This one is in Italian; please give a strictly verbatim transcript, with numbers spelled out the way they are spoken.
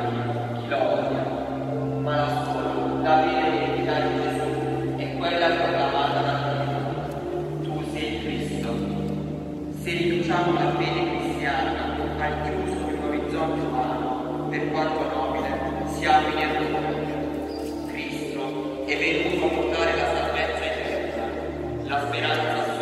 chi lo odia, ma non solo, la vera identità di Gesù è quella proclamata da Dio. Tu sei Cristo. Se riduciamo la fede cristiana al chiuso di un orizzonte umano, per quanto nobile, siamo in errore. Cristo è venuto a portare la salvezza eterna, la speranza